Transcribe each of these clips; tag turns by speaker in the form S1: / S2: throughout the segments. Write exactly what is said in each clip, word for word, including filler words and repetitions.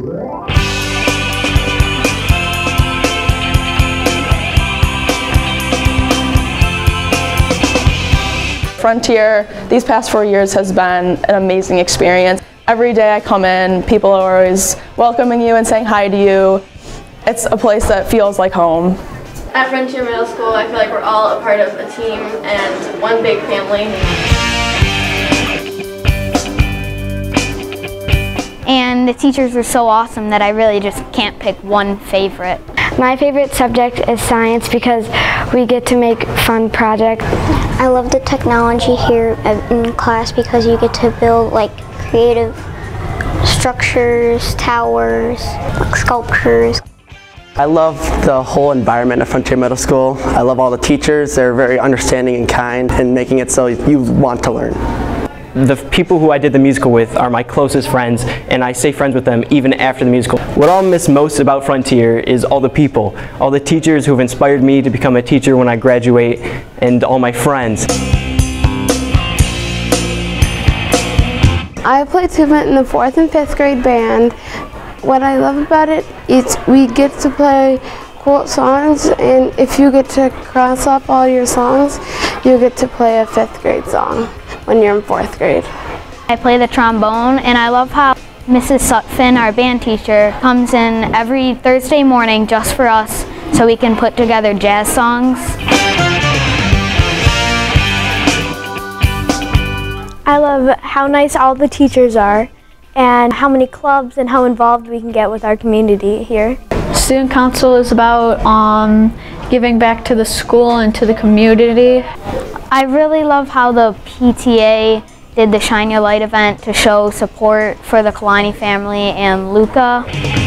S1: Frontier, these past four years has been an amazing experience. Every day I come in, people are always welcoming you and saying hi to you. It's a place that feels like home.
S2: At Frontier Middle School, I feel like we're all a part of a team and one big family.
S3: And the teachers are so awesome that I really just can't pick one favorite.
S4: My favorite subject is science because we get to make fun projects.
S5: I love the technology here in class because you get to build like creative structures, towers, sculptures.
S6: I love the whole environment of Frontier Middle School. I love all the teachers. They're very understanding and kind and making it so you want to learn.
S7: The people who I did the musical with are my closest friends, and I stay friends with them even after the musical. What I'll miss most about Frontier is all the people, all the teachers who have inspired me to become a teacher when I graduate, and all my friends.
S8: I play tuba in the fourth and fifth grade band. What I love about it is we get to play cool songs, and if you get to cross off all your songs, you get to play a fifth grade song when you're in fourth grade.
S3: I play the trombone, and I love how Missus Sutphin, our band teacher, comes in every Thursday morning just for us so we can put together jazz songs.
S4: I love how nice all the teachers are and how many clubs and how involved we can get with our community here.
S9: Student Council is about um, giving back to the school and to the community.
S3: I really love how the P T A did the Shine Your Light event to show support for the Kalani family and Luca.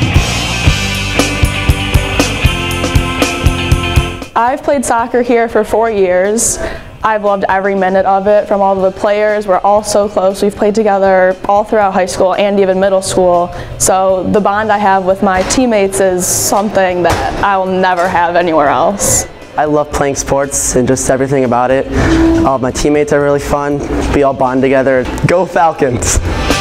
S1: I've played soccer here for four years. I've loved every minute of it from all of the players. We're all so close. We've played together all throughout high school and even middle school. So the bond I have with my teammates is something that I will never have anywhere else.
S6: I love playing sports and just everything about it. All my teammates are really fun. We all bond together. Go Falcons!